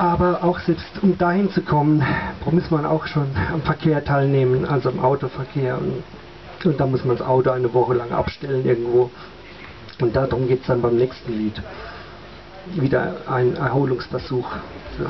Aber auch selbst um dahin zu kommen, muss man auch schon am Verkehr teilnehmen, also am Autoverkehr. Und da muss man das Auto eine Woche lang abstellen irgendwo. Und darum geht es dann beim nächsten Lied. Wieder ein Erholungsversuch. So.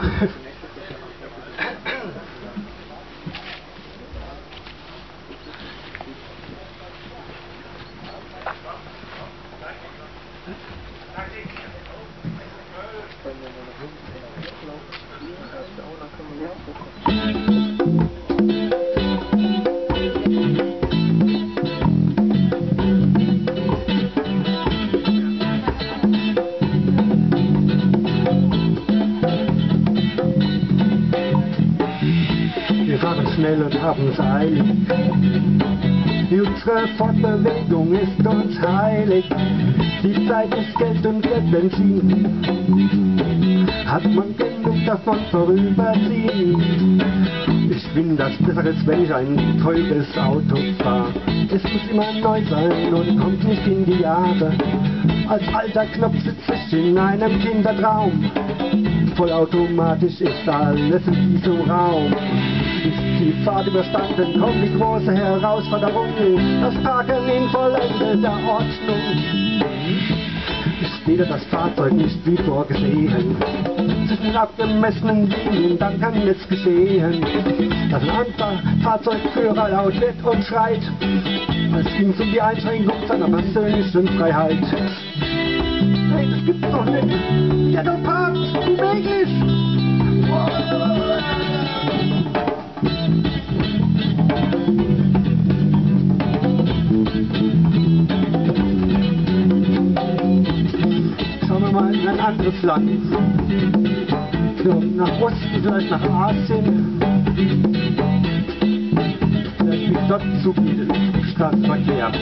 Wir fahren schnell und haben es eilig. Unsere Fortbewegung ist uns heilig. Die Zeit ist Geld und Geld Benzin. Hat man genug davon vorüberziehen? Ich bin das Besseres, wenn ich ein teures Auto fahre. Es muss immer neu sein und kommt nicht in die Jahre. Als alter Knopf sitze ich in einem Kindertraum. Vollautomatisch ist alles in diesem Raum. Ist die Fahrt überstanden, kommt die große Herausforderung, das Parken in vollendeter Ordnung. Ist wieder das Fahrzeug nicht wie vorgesehen, zwischen abgemessenen Linien, dann kann es geschehen, dass ein Fahrzeugführer laut wird und schreit, als ging es um die Einschränkung seiner persönlichen Freiheit. Hey, das gibt's doch nicht! Ja, du parkst! Unmöglich! Schauen wir mal in ein anderes Land. So, nach Osten, vielleicht nach Asien. Vielleicht gibt es dort zu viel Straßenverkehr.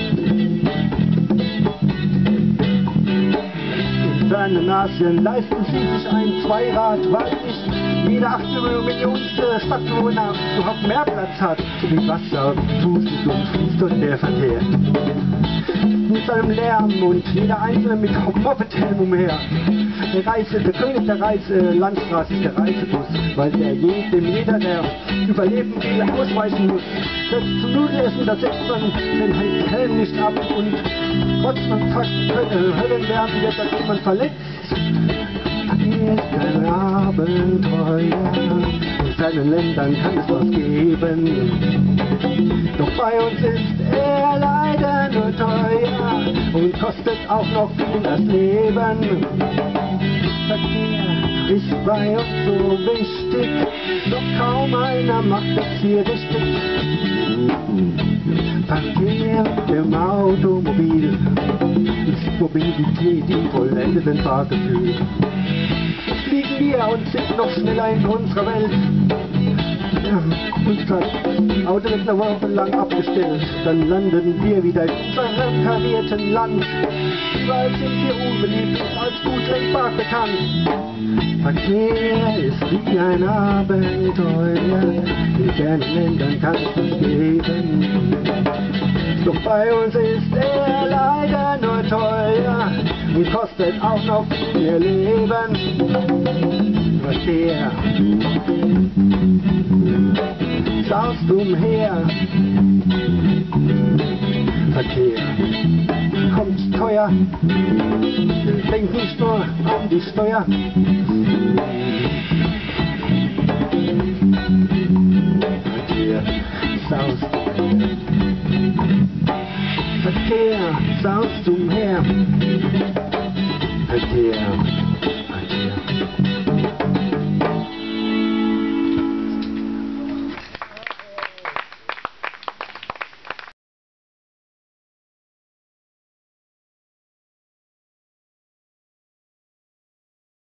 In fernen Asien leisten sie sich ein Zweirad, weil nicht jede 8 Millionenste Stadtbewohner überhaupt mehr Platz hat. Wie Wasser pustet und fließt dort der Verkehr. Mit seinem Lärm und jeder Einzelne mit Mopedhelm umher. Der König der Landstraße ist der Reisebus, weil jeder, der überleben will, ausweichen muss. Selbst zum Nudelessen, da setzt man den Helm nicht ab und trotz man fast Höllenlärm wird, da wird man verletzt. Hier ist ein Abenteuer, in fernen Ländern kann es was geben. Doch bei uns ist er leider nur teuer und kostet auch noch viel das Leben. Verkehr ist bei uns so wichtig, doch kaum einer macht es hier richtig. Verkehr im Automobil ist Mobilität im vollendeten Fahrgefühl. Fliegen wir und sind noch schneller in unserer Welt. Unser Auto wird eine Woche lang abgestellt, dann landen wir wieder in unserem karierten Land. Überall sind wir unbeliebt und als gut lenkbar bekannt. Verkehr ist wie ein Abenteuer, in fernen Ländern kann es nicht geben. Doch bei uns ist er leider nur teuer und kostet auch noch viel Leben. Verkehr saust umher. Verkehr kommt teuer, denk nicht nur an die Steuer. Verkehr saust umher. Verkehr saust umher. Verkehr